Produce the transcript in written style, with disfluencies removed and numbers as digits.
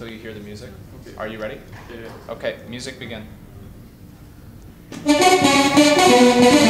until you hear the music. Okay. Are you ready? Yeah. Okay, music begin.